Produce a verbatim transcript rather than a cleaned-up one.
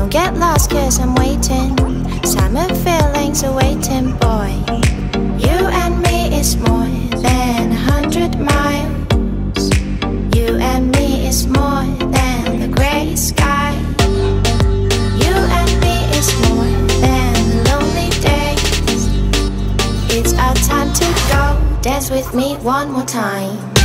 Don't get lost cause I'm waiting. Summer feelings are waiting, boy. You and me is more than a hundred miles. You and me is more than the grey sky. You and me is more than lonely days. It's our time to go. Dance with me one more time.